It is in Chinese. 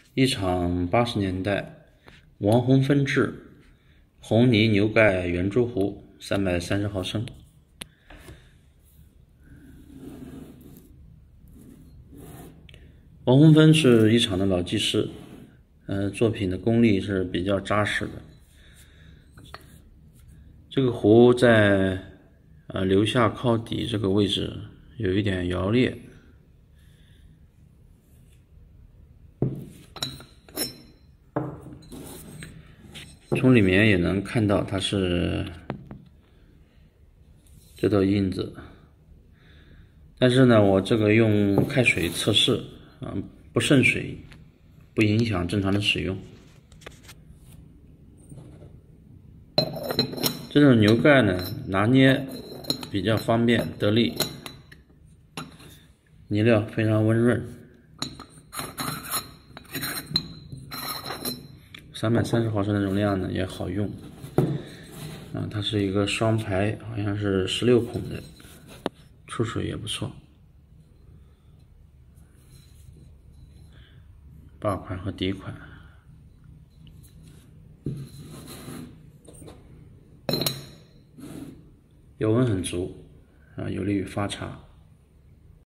一场80年代王洪分制红泥牛盖圆珠壶330毫升。王洪芬是一厂的老技师，作品的功力是比较扎实的。这个壶在留下靠底这个位置有一点摇裂，从里面也能看到它是这道印子。但是呢，我这个用开水测试不渗水，不影响正常的使用。这种牛盖呢，拿捏比较方便得力，泥料非常温润。330毫升的容量呢也好用，它是一个双排，好像是16孔的，出水也不错。把款和底款，油温很足，有利于发茶。